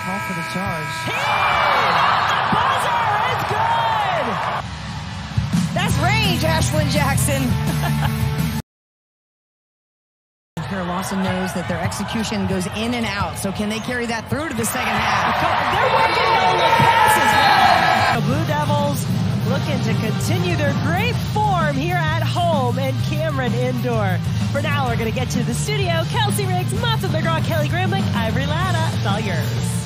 Call for the charge. Buzzer is good! That's range, Ashlon Jackson. Here, Lawson knows that their execution goes in and out, so can they carry that through to the second half? They're working no-look passes. The Blue Devils looking to continue their great form here at home in Cameron Indoor. For now, we're going to get to the studio. Kelsey Riggs, Muffin McGraw, Kelly Gramlich, Ivory Latta. It's all yours.